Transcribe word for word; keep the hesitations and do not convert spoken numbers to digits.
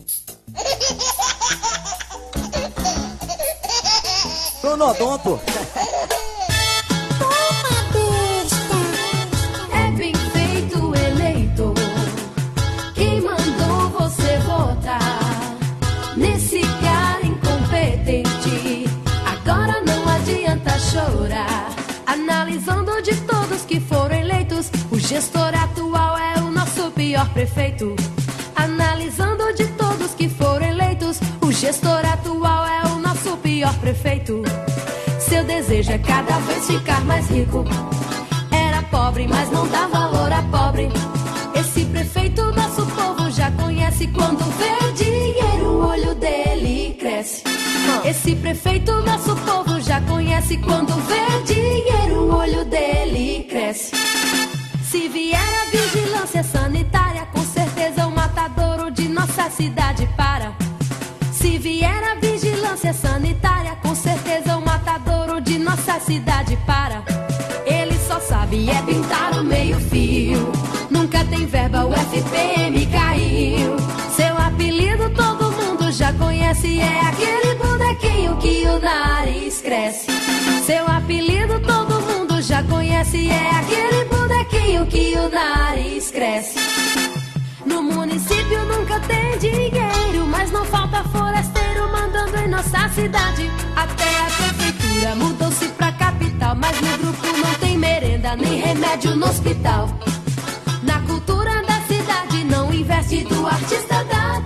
Cronodonto. É bem feito, eleitor. Quem mandou você votar nesse cara incompetente? Agora não adianta chorar. Analisando de todos que foram eleitos, o gestor atual é o nosso pior prefeito. Analisando de todos que foram eleitos, o gestor atual é o nosso pior prefeito. Seu desejo é cada vez ficar mais rico. Era pobre, mas não dá valor a pobre. Esse prefeito nosso povo já conhece. Quando vê dinheiro, o olho dele cresce. Esse prefeito nosso povo já conhece. Quando vê dinheiro, o olho dele cresce. Se vier a vigilância sanitária, com certeza o matadouro de nossa cidade para. Se vier a vigilância sanitária, com certeza o matadouro de nossa cidade para. Ele só sabe é pintar o meio fio. Nunca tem verba, o F P M caiu. Seu apelido todo mundo já conhece. É aquele bonequinho que o nariz cresce. Seu apelido todo mundo já conhece. É aquele bonequinho que o nariz cresce. No município nunca tem dinheiro, mas não falta forasteiro mandando em nossa cidade. Até a prefeitura mudou-se pra capital, mas no grupo não tem merenda nem remédio no hospital. Na cultura da cidade não investe do artista da